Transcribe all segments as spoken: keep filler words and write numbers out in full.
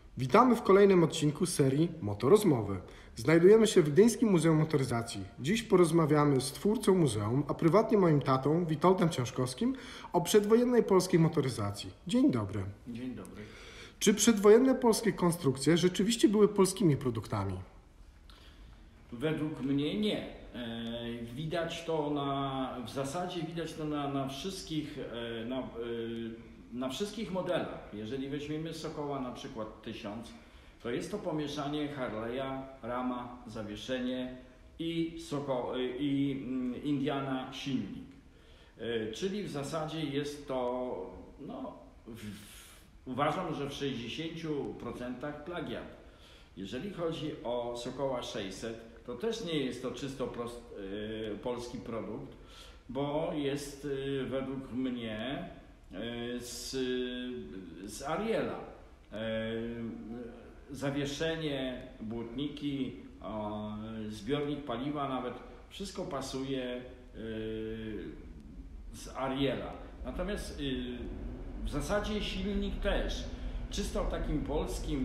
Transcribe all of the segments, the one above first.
Witamy w kolejnym odcinku serii Motorozmowy. Znajdujemy się w Gdyńskim Muzeum Motoryzacji. Dziś porozmawiamy z twórcą muzeum, a prywatnie moim tatą, Witoldem Ciężkowskim, o przedwojennej polskiej motoryzacji. Dzień dobry. Dzień dobry. Czy przedwojenne polskie konstrukcje rzeczywiście były polskimi produktami? Według mnie nie. E, Widać to na, w zasadzie widać to na, na wszystkich, e, na, e, na wszystkich modelach. Jeżeli weźmiemy Sokoła na przykład tysiąc, to jest to pomieszanie Harley'a, rama, zawieszenie i, Soko, i mm, Indiana silnik. E, Czyli w zasadzie jest to, no, w, uważam, że w sześćdziesięciu procentach plagiat. Jeżeli chodzi o Sokoła sześćset, to też nie jest to czysto prost, y, polski produkt, bo jest y, według mnie y, z, z Ariela. Y, zawieszenie, błotniki, y, zbiornik paliwa, nawet wszystko pasuje y, z Ariela. Natomiast y, w zasadzie silnik też. Czysto takim polskim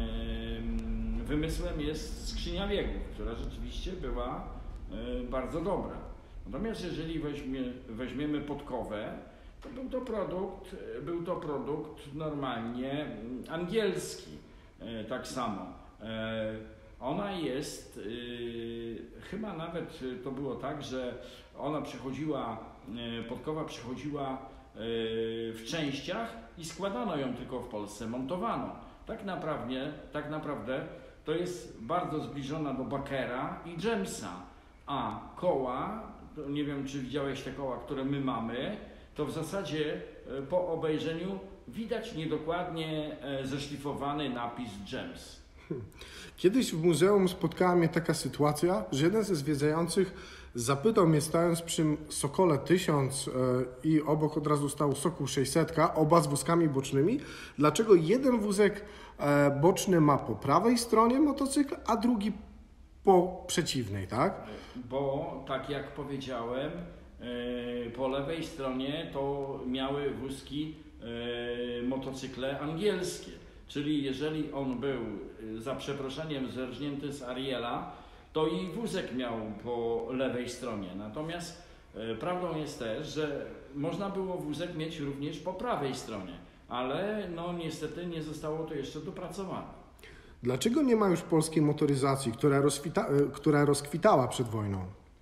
y, wymysłem jest skrzynia biegów, która rzeczywiście była y, bardzo dobra. Natomiast jeżeli weźmie, weźmiemy podkowę, to był to produkt, był to produkt normalnie angielski, y, tak samo. Y, ona jest, y, chyba nawet to było tak, że ona przychodziła, y, podkowa przychodziła y, w częściach i składano ją tylko w Polsce, montowano. Tak naprawdę, tak naprawdę to jest bardzo zbliżona do Bakera i Jamesa, a koła, nie wiem czy widziałeś te koła, które my mamy, to w zasadzie po obejrzeniu widać niedokładnie zeszlifowany napis James. Kiedyś w muzeum spotkała mnie taka sytuacja, że jeden ze zwiedzających zapytał mnie, stając przy Sokole tysiąc i obok od razu stał Sokół sześćset, oba z wózkami bocznymi, dlaczego jeden wózek boczny ma po prawej stronie motocykl, a drugi po przeciwnej, tak? Bo tak jak powiedziałem, po lewej stronie to miały wózki motocykle angielskie. Czyli jeżeli on był, za przeproszeniem, zerżnięty z Ariela, to i wózek miał po lewej stronie. Natomiast e, prawdą jest też, że można było wózek mieć również po prawej stronie, ale no niestety nie zostało to jeszcze dopracowane. Dlaczego nie ma już polskiej motoryzacji, która, rozkwita, która rozkwitała przed wojną?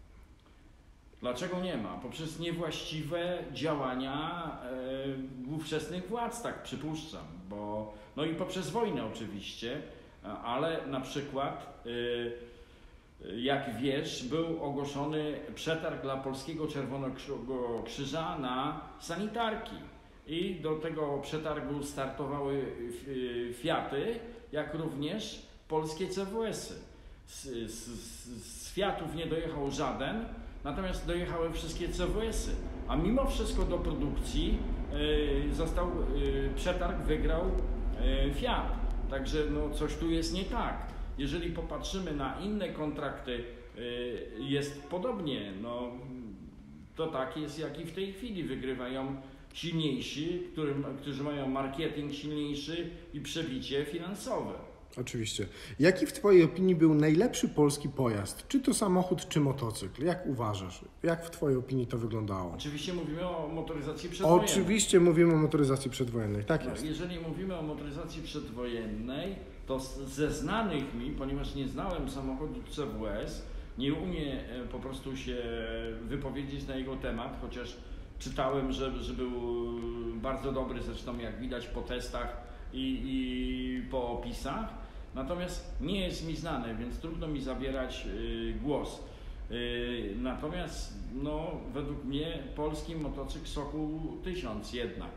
Dlaczego nie ma? Poprzez niewłaściwe działania e, ówczesnych władz, tak przypuszczam, bo no i poprzez wojnę oczywiście, ale na przykład e, jak wiesz, był ogłoszony przetarg dla Polskiego Czerwonego Krzyża na sanitarki i do tego przetargu startowały Fiaty, jak również polskie C W S-y. Z, z, z Fiatów nie dojechał żaden, natomiast dojechały wszystkie C W S-y, a mimo wszystko do produkcji y, został, y, przetarg wygrał y, Fiat, także no, coś tu jest nie tak. Jeżeli popatrzymy na inne kontrakty, y, jest podobnie, no, to tak jest jak i w tej chwili, wygrywają silniejsi, którym, którzy mają marketing silniejszy i przebicie finansowe. Oczywiście. Jaki w Twojej opinii był najlepszy polski pojazd? Czy to samochód, czy motocykl? Jak uważasz? Jak w Twojej opinii to wyglądało? Oczywiście mówimy o motoryzacji przedwojennej. Oczywiście mówimy o motoryzacji przedwojennej, tak jest. No, jeżeli mówimy o motoryzacji przedwojennej, to ze znanych mi, ponieważ nie znałem samochodu C W S, nie umiem po prostu się wypowiedzieć na jego temat, chociaż czytałem, że, że był bardzo dobry, zresztą jak widać po testach i, i po opisach. Natomiast nie jest mi znany, więc trudno mi zabierać y, głos. Y, natomiast no, według mnie polski motocykl Sokół tysiąc jednak.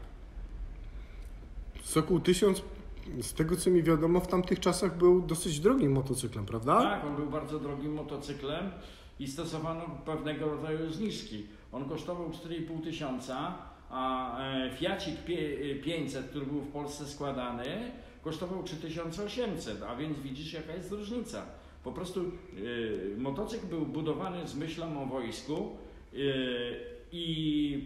Sokół tysiąc, z tego co mi wiadomo, w tamtych czasach był dosyć drogim motocyklem, prawda? Tak, on był bardzo drogim motocyklem i stosowano pewnego rodzaju zniżki. On kosztował cztery i pół tysiąca, a Fiacik pięćset, który był w Polsce składany, kosztował trzy tysiące osiemset, a więc widzisz jaka jest różnica. Po prostu y, motocykl był budowany z myślą o wojsku y, i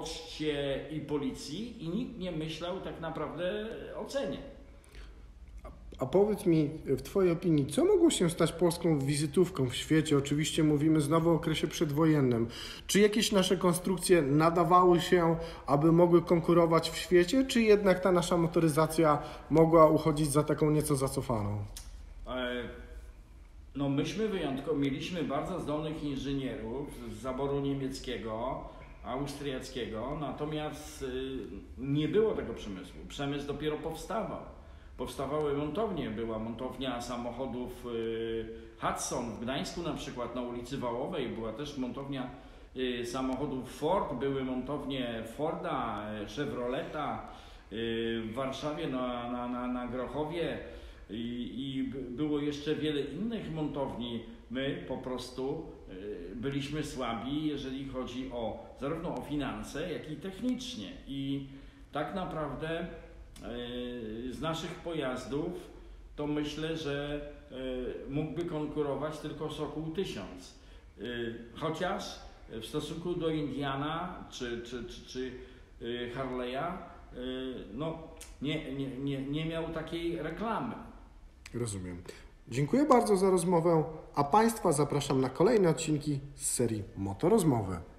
poczcie i policji i nikt nie myślał tak naprawdę o cenie. A powiedz mi, w Twojej opinii, co mogło się stać polską wizytówką w świecie? Oczywiście mówimy znowu o okresie przedwojennym. Czy jakieś nasze konstrukcje nadawały się, aby mogły konkurować w świecie, czy jednak ta nasza motoryzacja mogła uchodzić za taką nieco zacofaną? E, No myśmy wyjątkowo, mieliśmy bardzo zdolnych inżynierów z zaboru niemieckiego, austriackiego, natomiast y, nie było tego przemysłu. Przemysł dopiero powstawał. Powstawały montownie, była montownia samochodów y, Hudson w Gdańsku na przykład, na ulicy Wałowej, była też montownia y, samochodów Ford, były montownie Forda, Chevroleta y, w Warszawie na, na, na, na Grochowie i, i było jeszcze wiele innych montowni. My po prostu y, byliśmy słabi, jeżeli chodzi o zarówno o finanse, jak i technicznie i tak naprawdę z naszych pojazdów to myślę, że mógłby konkurować tylko Sokół tysiąc. Chociaż w stosunku do Indiana czy, czy, czy, czy Harley'a no, nie, nie, nie, nie miał takiej reklamy. Rozumiem. Dziękuję bardzo za rozmowę, a Państwa zapraszam na kolejne odcinki z serii Motorozmowy.